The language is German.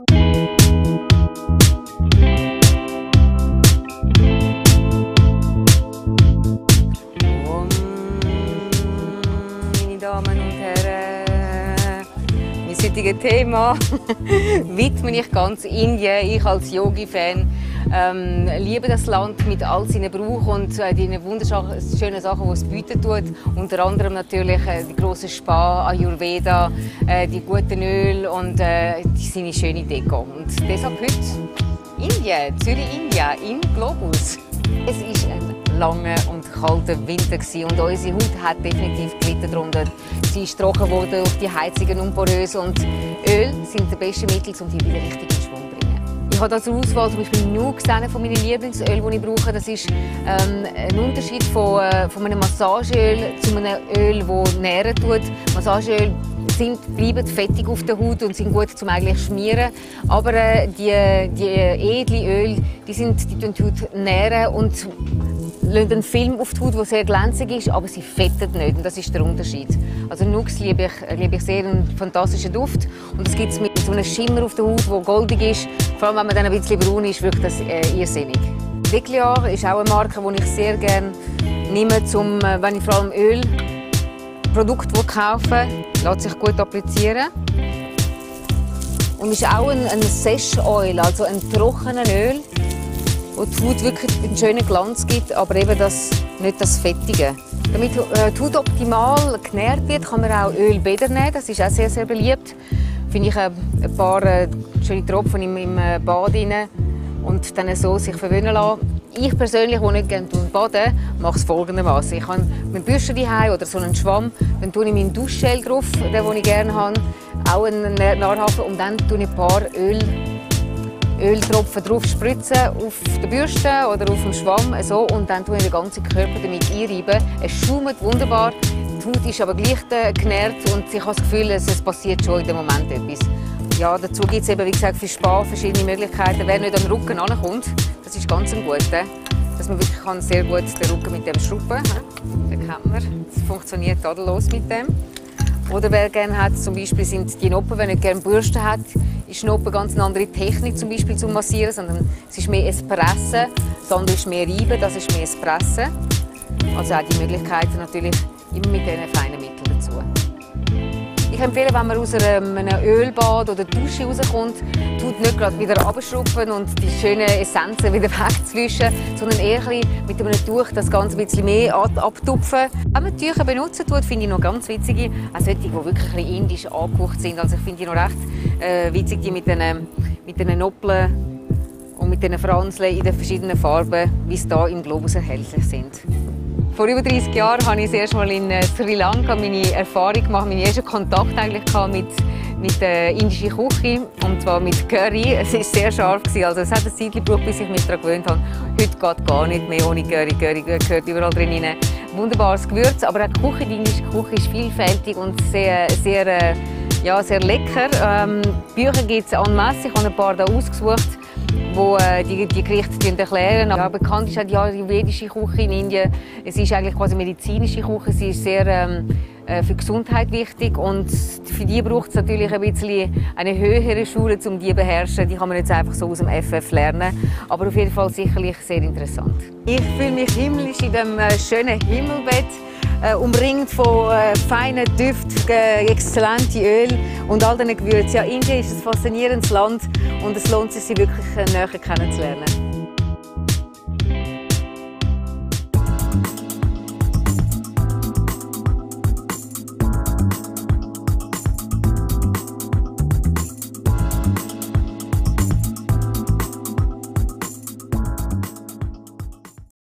Meine Damen und Herren, mein heutiges Thema widme ich ganz Indien. Ich als Yogi-Fan liebe das Land mit all seinen Brauch und die wunderschönen Sachen, die es bieten tut. Unter anderem natürlich die grosse Spa, Ayurveda, die guten Öle und seine schöne Deko. Und deshalb heute Indien, Zürich-Indien, im Globus. Es war ein langer und kalter Winter und unsere Haut hat definitiv gelitten darunter. Sie ist trocken geworden durch die Heizungen und porös und Öl sind das beste Mittel, um die wieder richtig in Schwung zu bringen. Ich habe zur Auswahl zum Beispiel nur gesehen von meinen Lieblingsöl, die ich brauche. Das ist ein Unterschied von einem Massageöl zu einem Öl, das nähren tut. Massageöl bleiben fettig auf der Haut und sind gut zum eigentlich schmieren. Aber die edlen Öle, die tun die Haut nähren und lassen einen Film auf die Haut, der sehr glänzig ist, aber sie fettet nicht. Und das ist der Unterschied. Also Nux liebe ich sehr, einen fantastischen Duft. Und es gibt es mit so einem Schimmer auf der Haut, der goldig ist. Vor allem, wenn man dann ein bisschen braun ist, wirkt das irrsinnig. Decliar ist auch eine Marke, die ich sehr gerne nehme, wenn ich vor allem Produkte kaufe, lässt sich gut applizieren. Und ist auch ein Sesh Oil, also ein trockenes Öl, das die Haut wirklich einen schönen Glanz gibt, aber eben nicht das Fettige. Damit die Haut optimal genährt wird, kann man auch Ölbäder nehmen. Das ist auch sehr, sehr beliebt. Finde ich ein paar schöne Tropfen im Bad rein und dann so sich verwöhnen lassen. Ich persönlich, der nicht gerne baden, mache es folgendermaßen. Ich habe einen Bürste daheim oder so einen Schwamm, dann tue ich meinen Duschgel drauf, den ich gerne habe, auch einen Nahrhafen, und dann tue ich ein paar Öltropfen drauf spritzen auf der Bürste oder auf dem Schwamm so, und dann tue ich den ganzen Körper damit einreiben. Es schaumt wunderbar, die Haut ist aber gleich genährt und ich habe das Gefühl, es passiert schon in dem Moment etwas. Ja, dazu gibt es eben, wie gesagt, für Spa verschiedene Möglichkeiten. Wer nicht am Rücken ankommt, das ist ganz ein guter. Dass man wirklich sehr gut den Rücken mit dem schrubben kann. Den kennt man. Das funktioniert tadellos mit dem. Oder wer gerne hat, zum Beispiel sind die Noppen, wenn nicht gerne Bürste hat, ist Noppen ganz eine andere Technik zum Beispiel zum Massieren, sondern es ist mehr Espressen, das andere ist mehr Reiben, das ist mehr Espressen. Also auch die Möglichkeiten natürlich immer mit diesen feinen Mitteln dazu. Ich empfehle, wenn man aus einem Ölbad oder Dusche rauskommt, nicht gerade wieder abschrubben und die schönen Essenzen wieder wegzuwischen, sondern eher mit einem Tuch das Ganze ein bisschen mehr abtupfen. Wenn man Tücher benutzen tut, finde ich noch ganz witzige, auch solche, die wirklich ein indisch angehaucht sind. Also ich finde die noch recht witzig, die mit den Noppeln und mit den Franzeln in den verschiedenen Farben, wie sie hier im Globus erhältlich sind. Vor über 30 Jahren habe ich das erste Mal in Sri Lanka meine Erfahrung gemacht, meinen ersten Kontakt eigentlich mit der indischen Küche, und zwar mit Curry. Es war sehr scharf, also es hat eine Zeit gebraucht, bis ich mich daran gewöhnt habe. Heute geht gar nicht mehr ohne Curry. Curry gehört überall drin rein. Wunderbares Gewürz, aber auch die indische Küche ist vielfältig und sehr lecker. Bücher gibt es en masse, ich habe ein paar hier ausgesucht, wo die Gerichte erklären. Ja, bekannt ist auch die ayurvedische Küche in Indien. Es ist eigentlich quasi medizinische Küche. Sie ist sehr für die Gesundheit wichtig, und für die braucht es natürlich ein bisschen eine höhere Schule, um die zu beherrschen. Die kann man nicht einfach so aus dem FF lernen, aber auf jeden Fall sicherlich sehr interessant. Ich fühle mich himmlisch in dem schönen Himmelbett, umringt von feinen Düften, exzellenten Öl und all diesen Gewürzen. Ja, Indien ist ein faszinierendes Land und es lohnt sich, sie wirklich näher kennenzulernen.